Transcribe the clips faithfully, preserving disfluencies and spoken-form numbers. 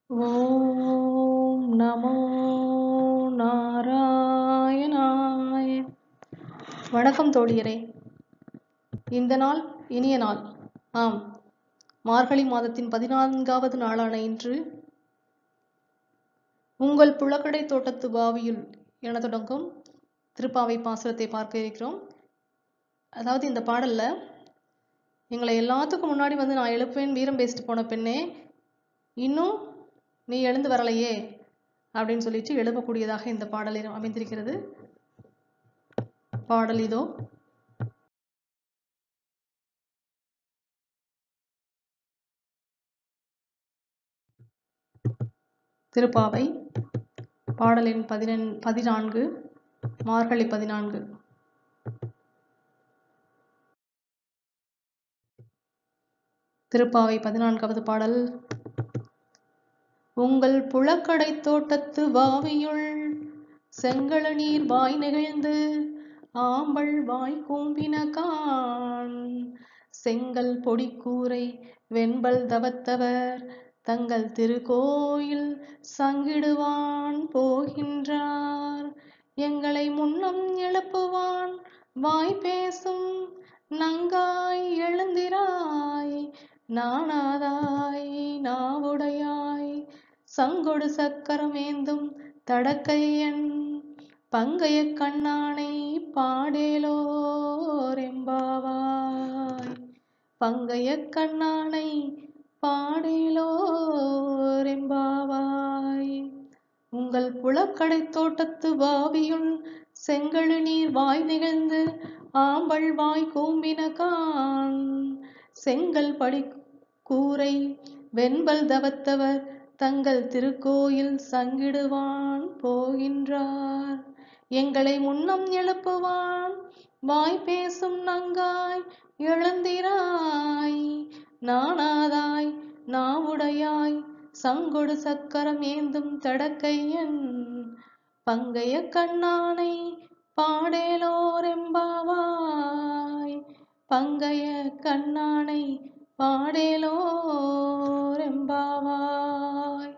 ஓம் நமோ நாராயணாய. வணக்கம் தோழியரே. இந்த நாள் இனிய நாள். ஆம், மார்கழி மாதத்தின் பதினான்காவது நாளான இன்று உங்கள் புழக்கடை தோட்டத்து பாவியுள் என தொடங்கும் திருப்பாவை பாசுரத்தை பார்க்க இருக்கிறோம். அதாவது இந்த பாடல்ல எங்களை எல்லாத்துக்கும் முன்னாடி வந்து நான் எழுப்பேன் வீரம் பேசிட்டு போன பெண்ணே, இன்னும் நீ எழுந்து வரலையே அப்படின்னு சொல்லிட்டு எழுப்பக்கூடியதாக இந்த பாடலில் அமைந்திருக்கிறது. பாடல் இதோ. திருப்பாவை பாடலின் பதினெண் பதினான்கு மார்கழி பதினான்கு. திருப்பாவை பதினான்காவது பாடல். உங்கள் புழக்கடை தோட்டத்து வாவியுள் செங்கள நீர் வாய் நெகிழ்ந்து ஆம்பல் வாய் கூம்பின கான் செங்கல் பொடிக்கூரை வெண்பல் தவத்தவர் தங்கள் திருக்கோயில் சங்கிடுவான் போகின்றார். எங்களை முன்னம் எழுப்புவான் வாய் பேசும் நங்காய் எழுந்திராய் நாணாதாய் நாவுடையாய் சங்கொடு சக்கரம் ஏந்தும் தடக்கையன் பங்கைய கண்ணானை பாடேலோரெம்பாவாய். பங்கைய கண்ணானை பாடேலோரெம்பாவாய். உங்கள் புழக்கடை தோட்டத்து வாவியுள் செங்கழு நீர் வாய் நிகழ்ந்து ஆம்பல் வாய் கூம்பின கான் செங்கல் படி கூரை வெண்பல் தவத்தவர் தங்கள் திருக்கோயில் சங்கிடுவான் போகின்றார். எங்களை முன்னம் எழுப்புவான் வாய் பேசும் நங்காய் எழுந்திராய் நாணாதாய் நாவுடையாய் சங்கொடு சக்கரம் ஏந்தும் தடக்கையன் பங்கைய கண்ணானை பாடேலோரெம்பாவாய். பங்கைய கண்ணானை பாடேலோரெம்பாவாய்.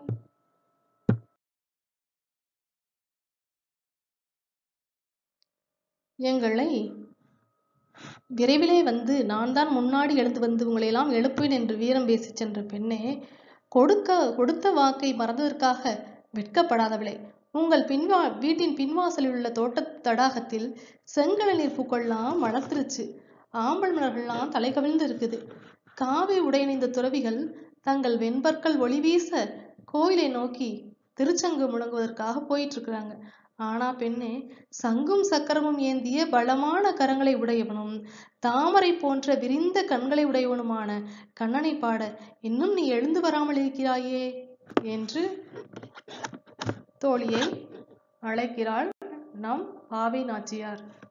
எங்களை விரைவிலே வந்து நான் தான் முன்னாடி எழுந்து வந்து உங்களையெல்லாம் எழுப்புவேன் என்று வீரம் பேசி சென்ற பெண்ணே, கொடுக்க கொடுத்த வாக்கை மறந்ததற்காக வெட்கப்படாதவளே, உங்கள் பின்வா வீட்டின் பின்வாசலில் உள்ள தோட்ட தடாகத்தில் செங்கல நீர் பூக்கள்லாம் வளர்த்துருச்சு. ஆம்பல் மலர்கள்லாம் தலை கவிழ்ந்து இருக்குது. காவி உடையணிந்த துறவிகள் தங்கள் வெண்பற்கள் ஒளி வீச கோயிலை நோக்கி திருச்சங்கு முழங்குவதற்காக போயிட்டு இருக்கிறாங்க. ஆனா பெண்ணே, சங்கும் சக்கரமும் ஏந்திய பலமான கரங்களை உடையவனும் தாமரை போன்ற விரிந்த கண்களை உடையவனுமான கண்ணனை பாட இன்னும் நீ எழுந்து வராமல் இருக்கிறாயே என்று தோழியை அழைக்கிறாள் நம் பாவை நாச்சியார்.